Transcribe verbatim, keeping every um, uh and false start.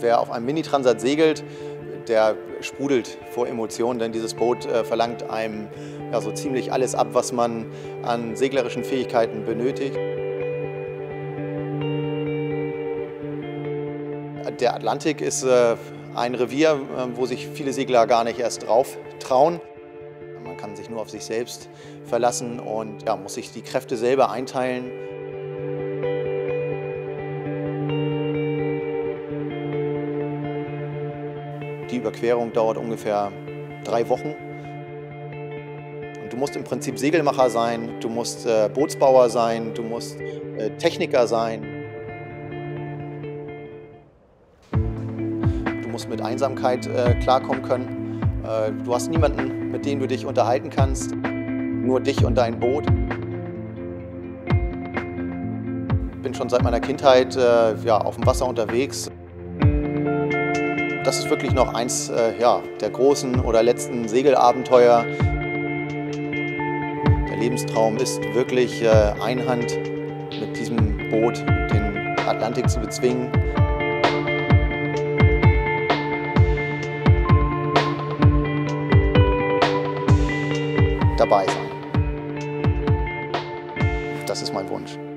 Wer auf einem Mini-Transat segelt, der sprudelt vor Emotionen, denn dieses Boot äh, verlangt einem ja, so ziemlich alles ab, was man an seglerischen Fähigkeiten benötigt. Der Atlantik ist äh, ein Revier, äh, wo sich viele Segler gar nicht erst drauf trauen. Man kann sich nur auf sich selbst verlassen und ja, muss sich die Kräfte selber einteilen. Die Überquerung dauert ungefähr drei Wochen. Und du musst im Prinzip Segelmacher sein, du musst äh, Bootsbauer sein, du musst äh, Techniker sein. Du musst mit Einsamkeit äh, klarkommen können. Äh, du hast niemanden, mit dem du dich unterhalten kannst, nur dich und dein Boot. Ich bin schon seit meiner Kindheit äh, ja, auf dem Wasser unterwegs. Das ist wirklich noch eins äh, ja, der großen oder letzten Segelabenteuer. Der Lebenstraum ist wirklich äh, Einhand mit diesem Boot den Atlantik zu bezwingen. Dabei sein. Das ist mein Wunsch.